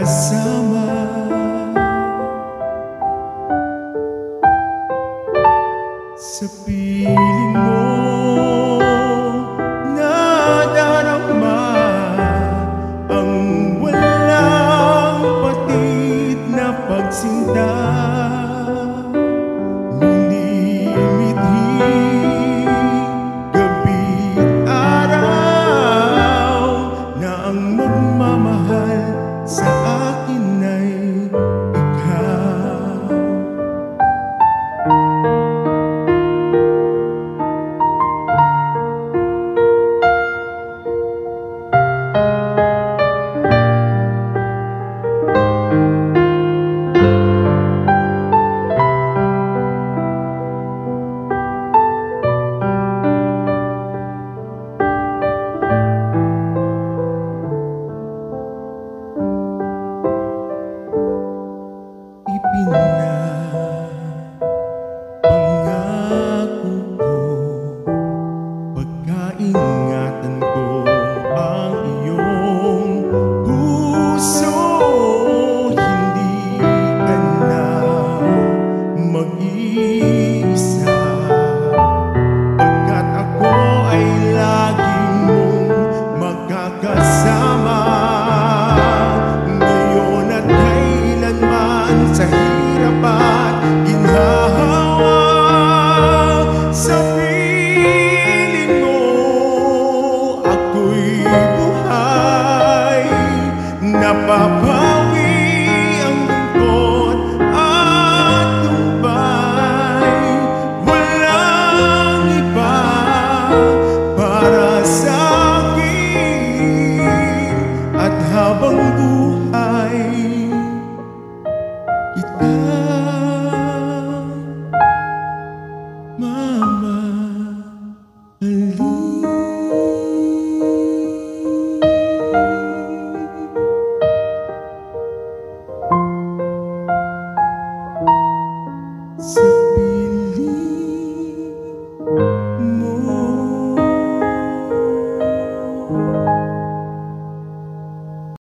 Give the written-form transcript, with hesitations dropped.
kasama. Sa piling mo nadarama ang walang patid na pagsinta. Sa akin ay ikaw. Pangako ko, pagkaingatan ko ang iyong puso. Hindi ka na mag-iisa, pagkat ako ay lagi mong magkakasama. Ngayon at kailanman, sa hirap at ginhawa, sa piling mo ako'y buhay. Napapawi ang lungkot at tumbay. Walang iba para sa akin, at habang buhay kita mamahalin. Sa